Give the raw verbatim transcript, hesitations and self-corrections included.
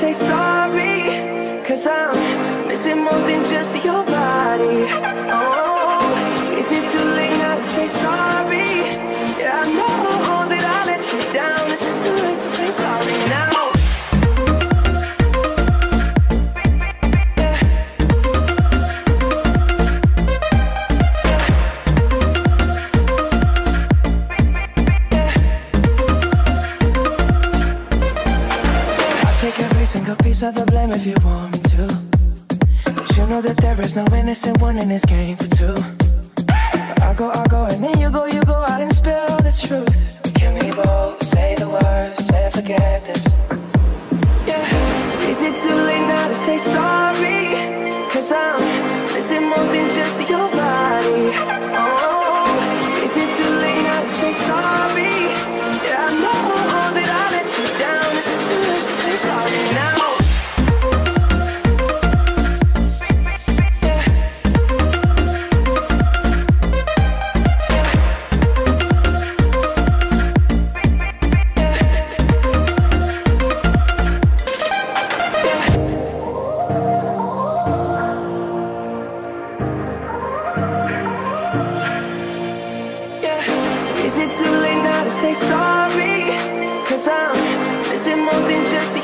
say sorry, 'cause I'm missing more than just your body. Oh, is it too late now to say sorry? Yeah, I know that I let you down. Is it too late to say sorry now? Take every single piece of the blame if you want me to, but you know that there is no innocent one in this game for two. I go, I go, and then you go, you go out and spill the truth. Can we both say the words and forget this? Yeah, is it too late now to say sorry? 'Cause I'm missing more than just your body. Oh, is it too late now to say sorry? Yeah, I know that I let you down. Is it too late to say sorry now? Is it too late now to say sorry? 'Cause I'm missing more than just